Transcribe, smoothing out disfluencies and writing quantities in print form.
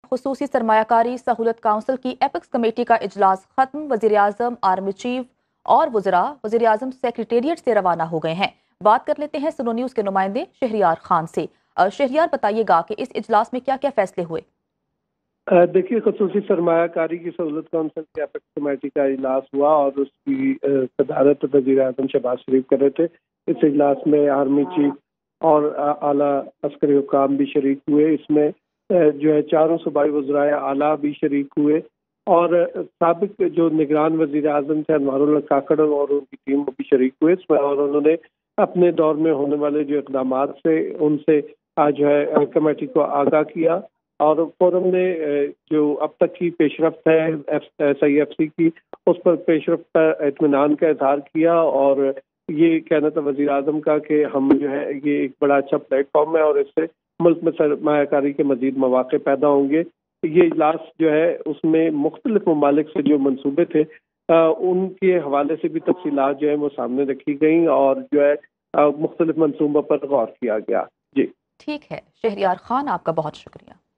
خصوصی سرمایہ کاری سہولت کونسل کی ایپکس کمیٹی کا اجلاس ختم۔ وزیر اعظم، آرمی چیف اور وزراء وزیر اعظم سیکریٹریٹ سے روانہ ہو گئے ہیں۔ بات کر لیتے ہیں سنو نیوز کے نمائندے شہریار خان سے۔ شہریار، بتائیے گا کہ اس اجلاس میں کیا کیا فیصلے ہوئے؟ دیکھیے، خصوصی سرمایہ کاری کی سہولت کونسل کی ایپکس کمیٹی کا اجلاس ہوا اور اس کی صدارت وزیر اعظم شہباز شریف کر رہے تھے۔ اس اجلاس میں آرمی چیف اور اعلیٰ عسکری حکام بھی شریک ہوئے۔ اس میں جو ہے چاروں صوبائی وزرائے اعلیٰ بھی شریک ہوئے اور سابق جو نگران وزیر اعظم تھے انوار اللہ کاکڑ اور ان کی ٹیم بھی شریک ہوئے اس میں، اور انہوں نے اپنے دور میں ہونے والے جو اقدامات سے ان سے آج جو ہے کمیٹی کو آگاہ کیا، اور فورم نے جو اب تک کی پیش رفت ہے SIFC کی، اس پر پیش رفت پر اطمینان کا اظہار کیا، اور یہ کہنا تھا وزیر اعظم کا کہ ہم جو ہے یہ ایک بڑا اچھا پلیٹ فارم ہے اور اس سے ملک میں سرمایہ کاری کے مزید مواقع پیدا ہوں گے۔ یہ اجلاس جو ہے اس میں مختلف ممالک سے جو منصوبے تھے ان کے حوالے سے بھی تفصیلات جو ہے وہ سامنے رکھی گئیں اور جو ہے مختلف منصوبوں پر غور کیا گیا۔ جی ٹھیک ہے شہریار خان، آپ کا بہت شکریہ۔